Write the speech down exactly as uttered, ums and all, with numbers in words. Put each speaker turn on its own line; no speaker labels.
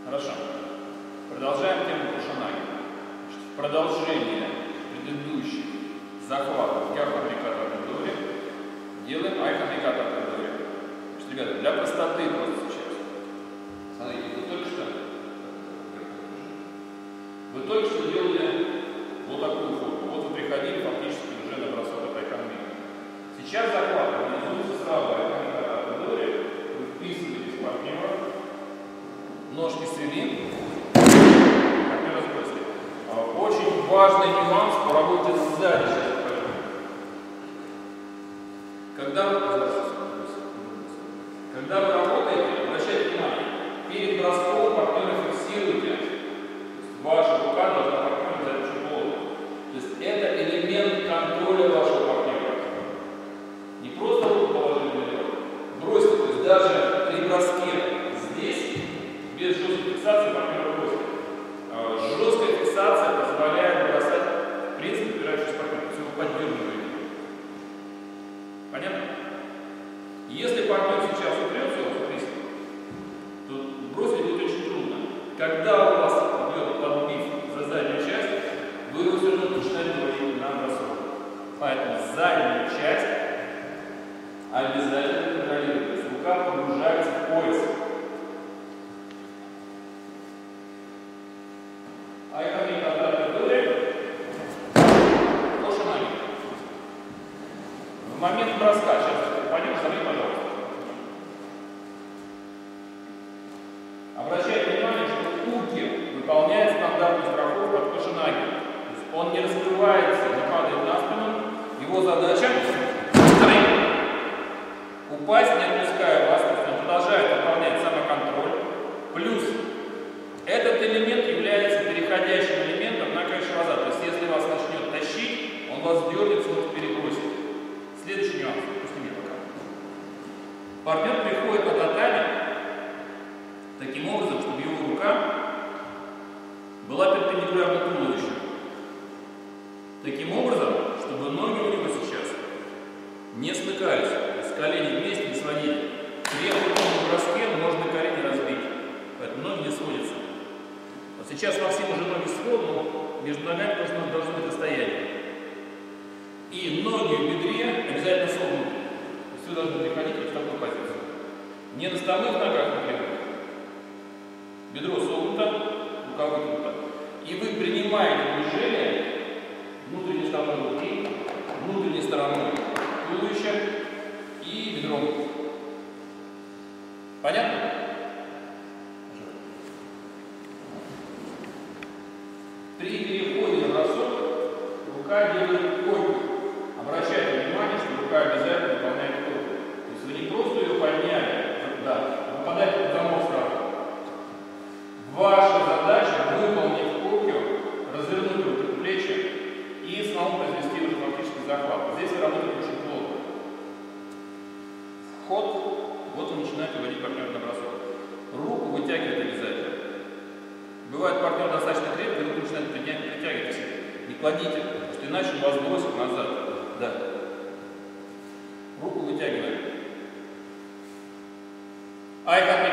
Хорошо. Продолжаем тему Кушанаги. В продолжение предыдущих захватов геохомиката Тендори делаем айхомиката Тендори. Значит, ребята, для простоты просто сейчас. Смотрите, вы только что вы только что делали вот такую форму. Вот вы приходили фактически уже на бросок от айхомика. Сейчас захват организуется сразу айхомиката Тендори. Вы вписываетесь в партнера, ножки свели. Очень важный нюанс по работе сзади. Сейчас покажу. Когда вы, когда вы работаете, обращайте внимание, перед броском партнера фиксируйте. Ваша рука должна партнера взять очень плотно. То есть это элемент контроля вашего партнера. Не просто руку положили вперед, бросьте. То есть даже при броске здесь, без жесткой фиксации партнера бросит. Жесткая фиксация позволяет бросать, в принципе, опирающийся партнер, то есть его поддерживаете. Понятно? Если партнер сейчас упрется в риск, то бросить будет очень трудно. Когда у вас идет подбив за заднюю часть, вы его все равно начинаете выводить на бросок. Поэтому заднюю часть обязательно контролируйте. То есть рука погружается в пояс. В момент броска, сейчас пойдем, смотри, пожалуйста. Обращайте внимание, что Уки выполняет стандартную страховку от Кушанаги. То есть он не раскрывается, не падает на спину. Его задача упасть, не отпуская вас, то есть он продолжает выполнять самоконтроль. Плюс этот элемент является переходящим элементом на кэш-ваза. То есть если вас начнет тащить, он вас дернет, снова перебросит. Следующий нюанс, пусти мне пока. Партнер приходит на татами таким образом, чтобы его рука была перпендикулярна туловищу. Таким образом, чтобы ноги у него сейчас не смыкались, то есть колени вместе не сводили. При этом броске можно колени разбить, поэтому ноги не сходятся. Вот сейчас Максим уже ноги свел, но между ногами тоже должно быть расстояние. И ноги в бедре обязательно согнуты. Все должны приходить вот в такую позицию. Не на стальных ногах, например. Бедро согнуто, рука вытянута. И вы принимаете движение внутренней стороной руки, внутренней стороной туловища и бедром. Понятно? При переходе на бросок рука делает койку. Обращайте внимание, что рука обязательно выполняет койку. То есть вы не просто ее подняли, да, попадаете под замок сразу. Ваша задача выполнить койку, развернуть руку плечи и снова произвести уже фактически захват. Здесь вы работаете очень плотно. Вход, вот вы начинаете вводить партнера на бросок. Руку вытягивать обязательно. Бывает партнер достаточно крепкий, руку начинает притягивать к себе. Не кладите, потому что иначе он вас бросит назад. Да. Руку вытягиваем. Айхомиката